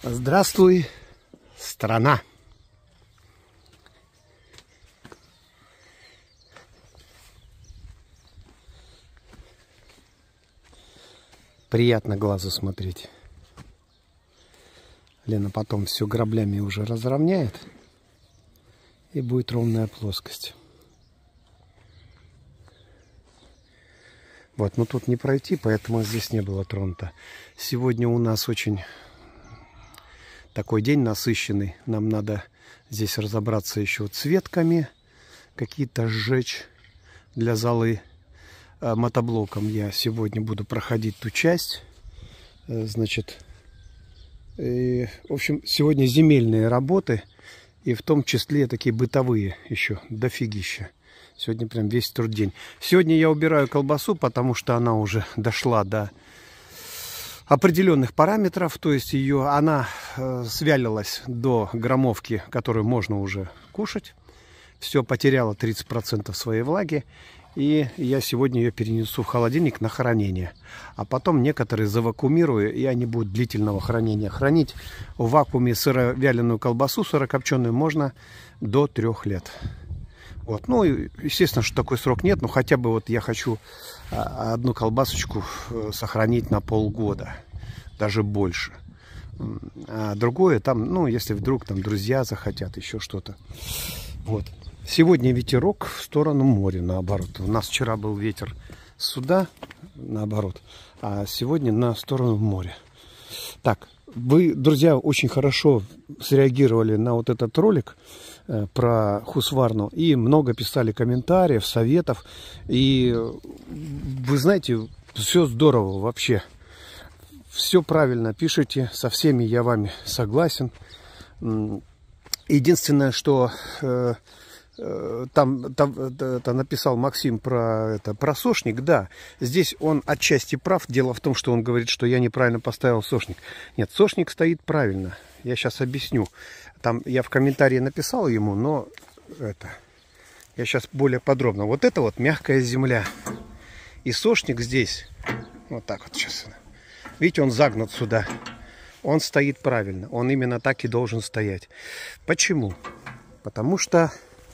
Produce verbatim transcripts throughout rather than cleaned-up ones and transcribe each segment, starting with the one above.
Здравствуй, страна! Приятно глазу смотреть. Лена потом все граблями уже разровняет, и будет ровная плоскость. Вот, но тут не пройти, поэтому здесь не было тронуто. Сегодня у нас очень такой день насыщенный. Нам надо здесь разобраться еще цветками, какие-то сжечь для золы. Мотоблоком я сегодня буду проходить ту часть. Значит, и, в общем, сегодня земельные работы, и в том числе такие бытовые еще дофигища. Сегодня прям весь труддень. Сегодня я убираю колбасу, потому что она уже дошла до определенных параметров. То есть ее, она э, свялилась до граммовки, которую можно уже кушать. Все, потеряла тридцать процентов своей влаги. И я сегодня ее перенесу в холодильник на хранение. А потом некоторые завакуумирую, и они будут длительного хранения. Хранить в вакууме сыровяленую колбасу, сырокопченую, можно до трех лет. Вот. Ну, естественно, что такой срок нет, но хотя бы вот я хочу одну колбасочку сохранить на полгода, даже больше. А другое там, ну, если вдруг там друзья захотят, еще что-то. Вот. Сегодня ветерок в сторону моря, наоборот. У нас вчера был ветер сюда, наоборот, а сегодня на сторону моря. Так, вы, друзья, очень хорошо среагировали на вот этот ролик э, про Хусварну. И много писали комментариев, советов. И вы знаете, все здорово вообще. Все правильно пишете, со всеми я вами согласен. Единственное, что... Э, Там, там это написал Максим про, это, про сошник. Да, здесь он отчасти прав. Дело в том, что он говорит, что я неправильно поставил сошник. Нет, сошник стоит правильно. Я сейчас объясню. Там я в комментарии написал ему, но это я сейчас более подробно. Вот это вот мягкая земля. И сошник здесь, вот так вот сейчас. Видите, он загнут сюда. Он стоит правильно. Он именно так и должен стоять. Почему? Потому что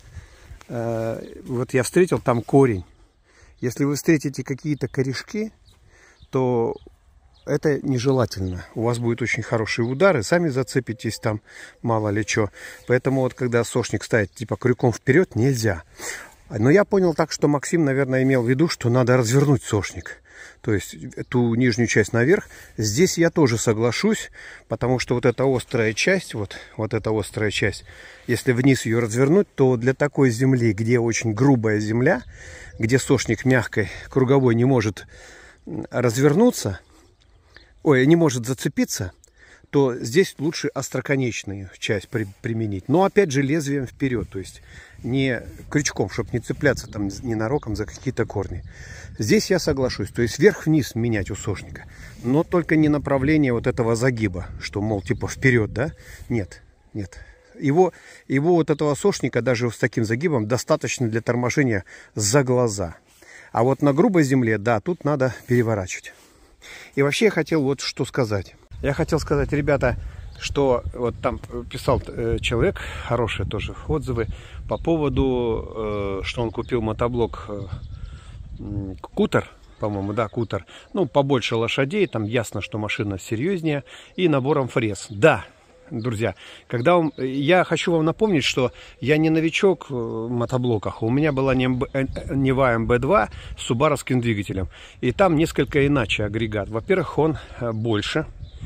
вот я встретил там корень. Если вы встретите какие-то корешки, то это нежелательно. У вас будет очень хороший удар, и сами зацепитесь там, мало ли что. Поэтому вот когда сошник ставить типа крюком вперед, нельзя. Но я понял так, что Максим, наверное, имел в виду, что надо развернуть сошник. То есть эту нижнюю часть наверх. Здесь я тоже соглашусь, потому что вот эта острая часть, вот, вот эта острая часть, если вниз ее развернуть, то для такой земли, где очень грубая земля, где сошник мягкой, круговой не может развернуться, ой, не может зацепиться, то здесь лучше остроконечную часть при, применить. Но опять же лезвием вперед, то есть не крючком, чтобы не цепляться там ненароком за какие-то корни. Здесь я соглашусь, то есть вверх-вниз менять у сошника, но только не направление вот этого загиба, что, мол, типа вперед, да? Нет, нет. Его, его вот этого сошника даже с таким загибом достаточно для торможения за глаза. А вот на грубой земле, да, тут надо переворачивать. И вообще я хотел вот что сказать. Я хотел сказать, ребята, что вот там писал э, человек, хорошие тоже отзывы, по поводу, э, что он купил мотоблок э, Кутер, по-моему, да, Кутер. Ну, побольше лошадей, там ясно, что машина серьезнее, и набором фрез. Да, друзья, когда он, я хочу вам напомнить, что я не новичок в мотоблоках. У меня была Нева эм бэ два с субаровским двигателем. И там несколько иначе агрегат. Во-первых, он больше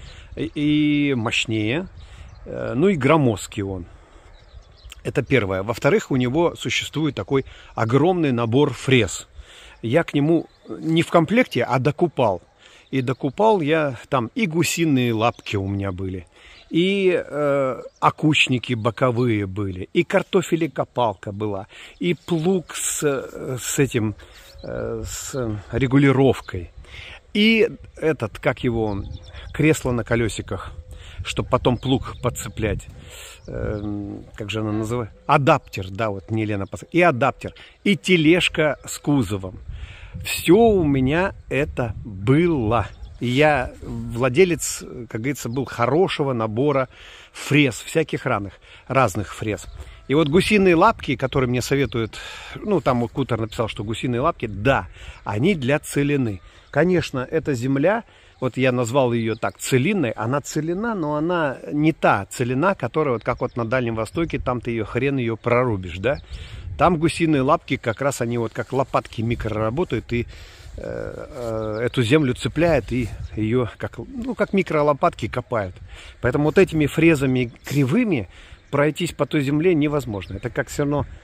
и мощнее, ну и громоздкий он. Это первое. Во-вторых, у него существует такой огромный набор фрез. Я к нему не в комплекте, а докупал. И докупал я там и гусиные лапки у меня были, и э, окучники боковые были, и картофелекопалка была, и плуг с, с этим, э, с регулировкой, и этот, как его, кресло на колесиках, чтобы потом плуг подцеплять. Э, как же она называется? Адаптер, да, вот не Лена, и адаптер, и тележка с кузовом. Все у меня это было. И я владелец, как говорится, был хорошего набора фрез, всяких разных, разных фрез. И вот гусиные лапки, которые мне советуют, ну, там вот Кутер написал, что гусиные лапки, да, они для целины. Конечно, эта земля, вот я назвал ее так, целинной, она целина, но она не та целина, которая, вот как вот на Дальнем Востоке, там ты ее хрен ее прорубишь, да. Там гусиные лапки, как раз они вот как лопатки микро работают, и э, э, эту землю цепляют, и ее как, ну, как микролопатки копают. Поэтому вот этими фрезами кривыми пройтись по той земле невозможно. Это как все равно,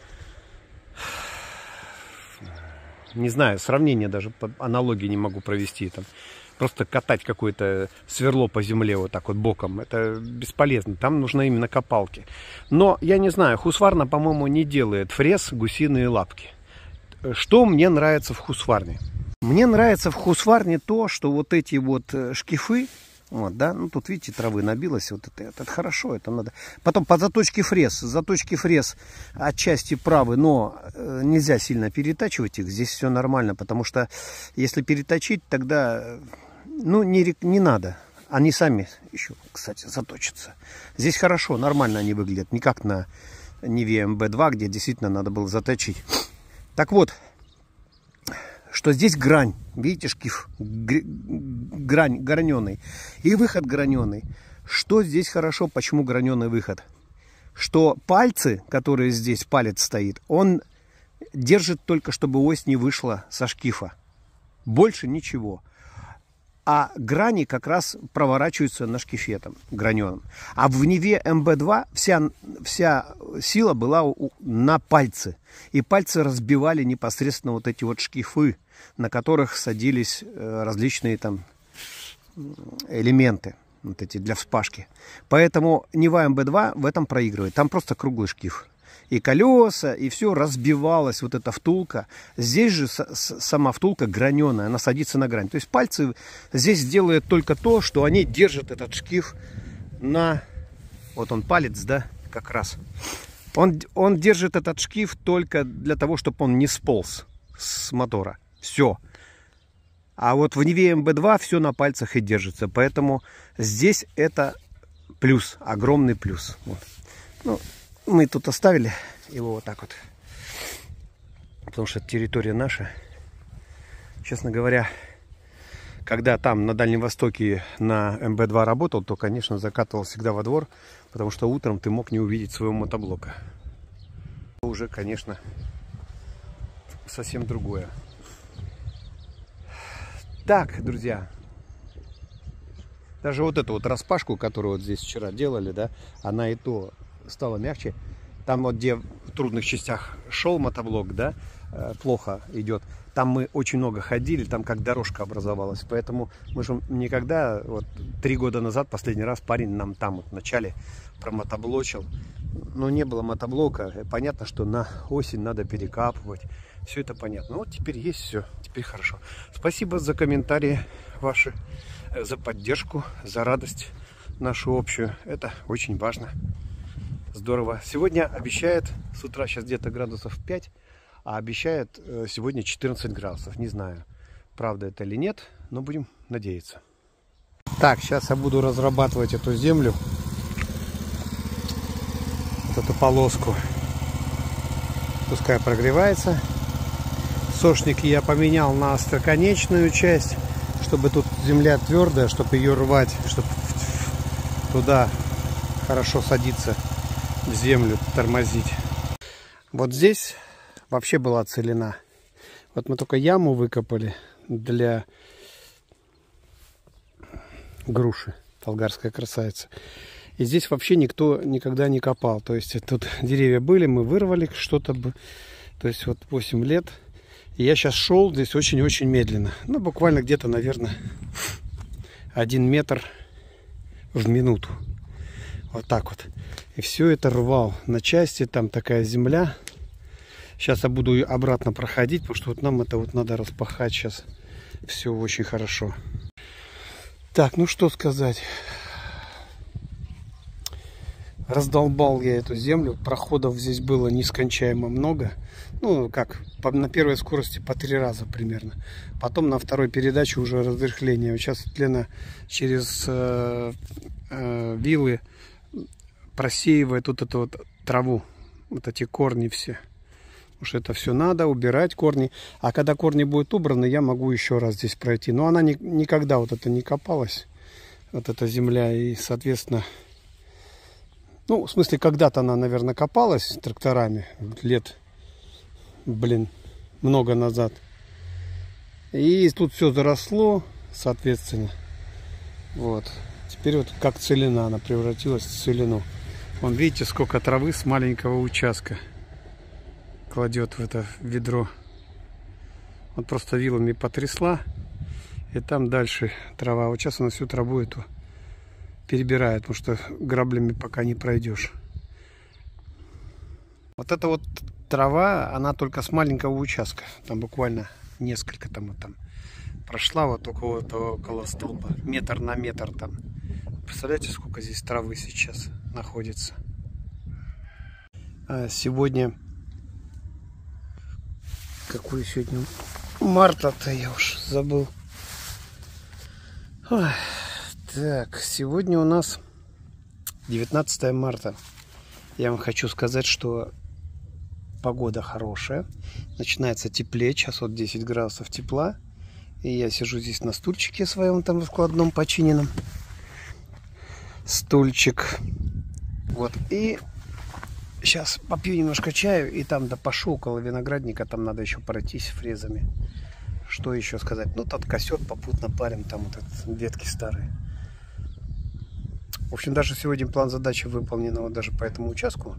не знаю, сравнение даже, по аналогии не могу провести. Там, просто катать какое-то сверло по земле вот так вот боком, это бесполезно. Там нужны именно копалки. Но, я не знаю, Husqvarna, по-моему, не делает фрез гусиные лапки. Что мне нравится в Husqvarna? Мне нравится в Husqvarna то, что вот эти вот шкифы, вот, да, ну тут, видите, травы набилось, вот это, это, это хорошо, это надо. Потом по заточке фрез, заточки фрез отчасти правы, но э, нельзя сильно перетачивать их, здесь все нормально, потому что если переточить, тогда, ну, не, не надо, они сами еще, кстати, заточатся. Здесь хорошо, нормально они выглядят, не как на Ниве эм бэ два, где действительно надо было заточить. Так вот, что здесь грань, видите, шкив, грань, граненый, и выход граненый. Что здесь хорошо, почему граненый выход? Что пальцы, которые здесь, палец стоит, он держит только, чтобы ось не вышла со шкифа. Больше ничего. А грани как раз проворачиваются на шкифе там, граненом. А в Ниве эм бэ два вся, вся сила была у, на пальцы. И пальцы разбивали непосредственно вот эти вот шкифы, на которых садились э, различные там элементы, вот эти для вспашки. Поэтому Нива эм бэ два в этом проигрывает. Там просто круглый шкиф. И колеса, и все разбивалось, вот эта втулка. Здесь же сама втулка граненая, она садится на грань. То есть пальцы здесь делают только то, что они держат этот шкив на... Вот он палец, да, как раз. Он, он держит этот шкив только для того, чтобы он не сполз с мотора. Все. А вот в Ниве эм бэ два все на пальцах и держится. Поэтому здесь это плюс, огромный плюс. Вот. Ну, мы тут оставили его вот так вот, потому что это территория наша. Честно говоря, когда там на Дальнем Востоке на эм бэ два работал, то, конечно, закатывал всегда во двор, потому что утром ты мог не увидеть своего мотоблока. Уже, конечно, совсем другое. Так, друзья, даже вот эту вот распашку, которую вот здесь вчера делали, да, она и то стало мягче. Там вот где в трудных частях шел мотоблок, да, плохо идет. Там мы очень много ходили, там как дорожка образовалась. Поэтому мы же никогда, вот три года назад, последний раз парень нам там вот в начале промотоблочил. Но не было мотоблока. Понятно, что на осень надо перекапывать. Все это понятно. Вот теперь есть все, теперь хорошо. Спасибо за комментарии ваши, за поддержку, за радость нашу общую. Это очень важно. Здорово. Сегодня обещает, с утра сейчас где-то градусов пять, а обещает э, сегодня четырнадцать градусов. Не знаю, правда это или нет, но будем надеяться. Так, сейчас я буду разрабатывать эту землю, вот эту полоску. Пускай прогревается. Сошники я поменял на остроконечную часть, чтобы тут земля твердая, чтобы ее рвать, чтобы туда хорошо садиться, в землю тормозить. Вот здесь вообще была целина. Вот мы только яму выкопали для груши, болгарская красавица. И здесь вообще никто никогда не копал. То есть тут деревья были, мы вырвали что-то. То есть вот восемь лет. И я сейчас шел здесь очень-очень медленно. Ну, буквально где-то, наверное, один метр в минуту. Вот так вот. И все это рвал на части. Там такая земля. Сейчас я буду обратно проходить, потому что вот нам это вот надо распахать сейчас. Все очень хорошо. Так, ну что сказать. Раздолбал я эту землю. Проходов здесь было нескончаемо много. Ну, как, по, на первой скорости по три раза примерно. Потом на второй передаче уже разрыхление. Вот сейчас Лена через э, э, вилы просеивает вот эту вот траву. Вот эти корни все. Потому что это все надо убирать, корни. А когда корни будут убраны, я могу еще раз здесь пройти. Но она ни, никогда вот это не копалась. Вот эта земля. И, соответственно... Ну, в смысле, когда-то она, наверное, копалась тракторами лет, блин, много назад. И тут все заросло, соответственно. Вот. Теперь вот как целина, она превратилась в целину. Вон, видите, сколько травы с маленького участка кладет в это ведро. Вот просто вилами потрясла, и там дальше трава. Вот сейчас она всю траву эту перебирает, потому что граблями пока не пройдешь. Вот эта вот трава, она только с маленького участка. Там буквально несколько там, вот там прошла вот около, около столба. Метр на метр там. Представляете, сколько здесь травы сейчас находится. А сегодня... Какой сегодня марта-то, я уж забыл. Ой. Так, сегодня у нас девятнадцатое марта. Я вам хочу сказать, что погода хорошая. Начинается теплее. Сейчас вот десять градусов тепла. И я сижу здесь на стульчике своем, там складном починенном. Стульчик. Вот. И сейчас попью немножко чаю. И там, да, пошу около виноградника. Там надо еще пройтись фрезами. Что еще сказать? Ну, тот косет попутно парим. Там вот эти ветки старые. В общем, даже сегодня план задачи выполнен вот даже по этому участку.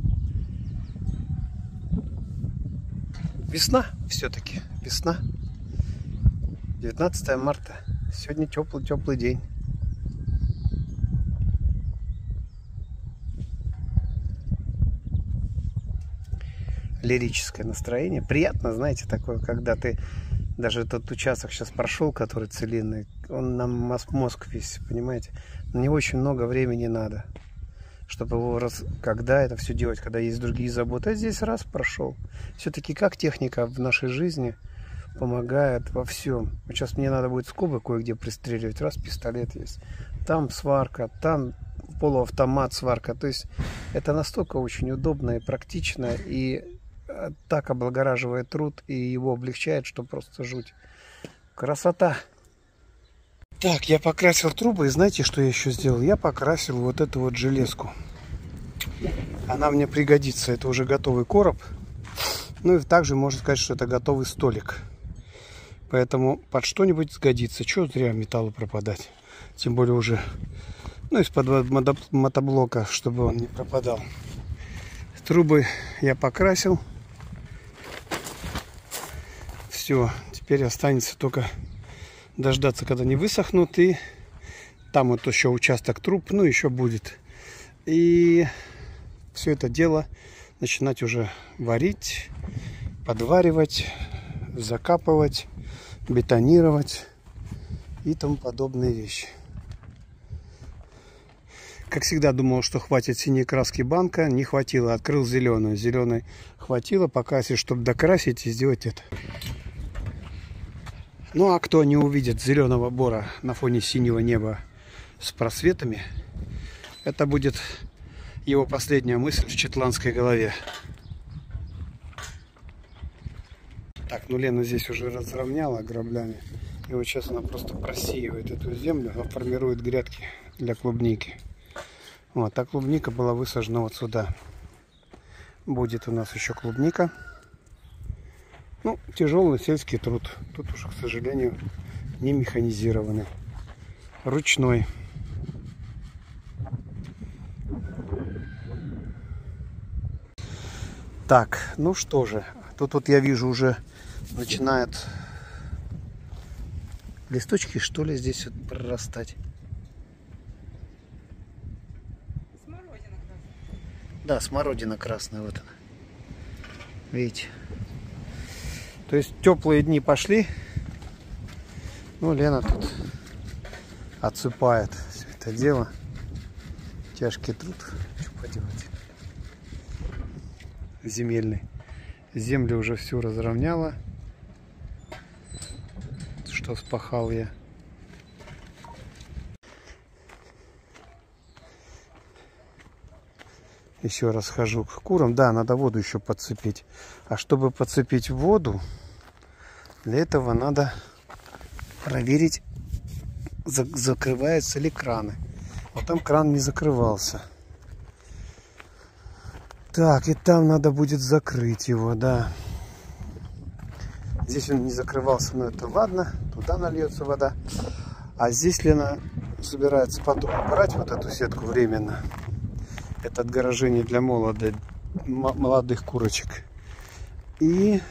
Весна все-таки. Весна. девятнадцатое марта. Сегодня теплый-теплый день. Лирическое настроение. Приятно, знаете, такое, когда ты... Даже этот участок сейчас прошел, который целинный, он нам мозг весь, понимаете? На него очень много времени надо, чтобы его раз... когда это все делать, когда есть другие заботы. А здесь раз прошел. Все-таки как техника в нашей жизни помогает во всем. Сейчас мне надо будет скобы кое-где пристреливать. Раз пистолет есть. Там сварка, там полуавтомат сварка. То есть это настолько очень удобно и практично. И так облагораживает труд и его облегчает, что просто жуть. Красота. Так, я покрасил трубы, и знаете, что я еще сделал? Я покрасил вот эту вот железку. Она мне пригодится. Это уже готовый короб. Ну и также можно сказать, что это готовый столик. Поэтому под что-нибудь сгодится. Чего зря металлу пропадать. Тем более уже, ну, из-под мотоблока, чтобы он не пропадал. Трубы я покрасил. Все, теперь останется только дождаться, когда они высохнут. И там вот еще участок труб, ну еще будет. И все это дело начинать уже варить, подваривать, закапывать, бетонировать и тому подобные вещи. Как всегда думал, что хватит синей краски банка, не хватило, открыл зеленую. Зеленой хватило, покрасить, чтобы докрасить и сделать это. Ну а кто не увидит зеленого бора на фоне синего неба с просветами, это будет его последняя мысль в четландской голове. Так, ну Лена здесь уже разровняла граблями. И вот сейчас она просто просеивает эту землю, формирует грядки для клубники. Вот, а клубника была высажена вот сюда. Будет у нас еще клубника. Ну, тяжелый сельский труд. Тут уже, к сожалению, не механизированный. Ручной. Так, ну что же. Тут вот я вижу уже начинает листочки, что ли, здесь вот прорастать. Смородина красная. Да, смородина красная, вот она. Видите? То есть теплые дни пошли. Ну, Лена тут отсыпает все это дело. Тяжкий труд. поделать. Земельный. Землю уже всю разровняла. Что вспахал я. Еще раз хожу к курам. Да, надо воду еще подцепить. А чтобы подцепить воду, для этого надо проверить, закрываются ли краны. Вот там кран не закрывался. Так, и там надо будет закрыть его, да. Здесь он не закрывался, но это ладно. Туда нальется вода. А здесь Лена собирается потом убрать вот эту сетку временно. Это отгорожение для молодых, молодых курочек. И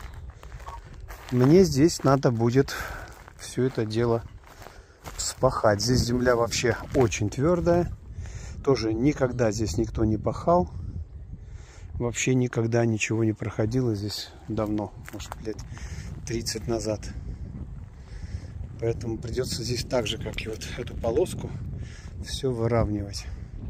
мне здесь надо будет все это дело вспахать. Здесь земля вообще очень твердая. Тоже никогда здесь никто не пахал. Вообще никогда ничего не проходило здесь давно. Может, лет тридцать назад. Поэтому придется здесь так же, как и вот эту полоску, все выравнивать.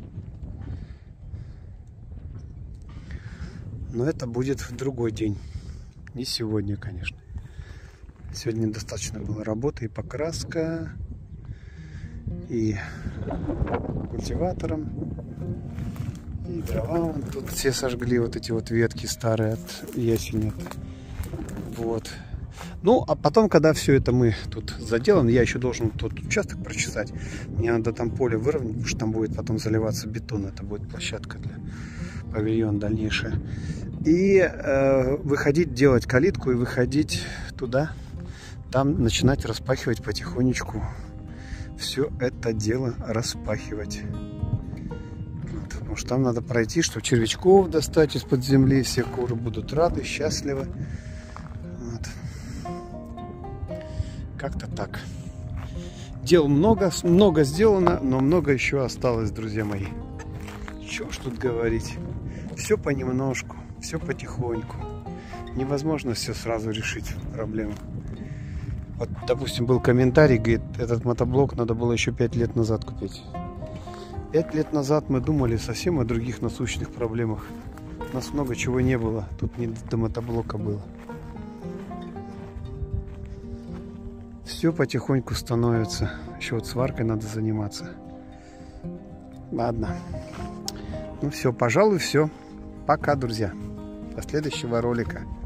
Но это будет в другой день. Не сегодня, конечно. Сегодня достаточно было работы и покраска, и культиватором, и дрова. Тут все сожгли вот эти вот ветки старые от ясеня. Вот. Ну, а потом, когда все это мы тут заделаем, я еще должен тот участок прочесать. Мне надо там поле выровнять, потому что там будет потом заливаться бетон. Это будет площадка для павильона дальнейшая. И э, выходить, делать калитку и выходить туда. Там начинать распахивать потихонечку. Все это дело распахивать. Вот, потому что там надо пройти, чтобы червячков достать из-под земли. Все куры будут рады, счастливы. Вот. Как-то так. Дел много, много сделано, но много еще осталось, друзья мои. Чего ж тут говорить. Все понемножку, все потихоньку. Невозможно все сразу решить проблему. Вот, допустим, был комментарий, говорит, этот мотоблок надо было еще пять лет назад купить. Пять лет назад мы думали совсем о других насущных проблемах. У нас много чего не было. Тут не до мотоблока было. Все потихоньку становится. Еще вот сваркой надо заниматься. Ладно. Ну все, пожалуй, все. Пока, друзья. До следующего ролика.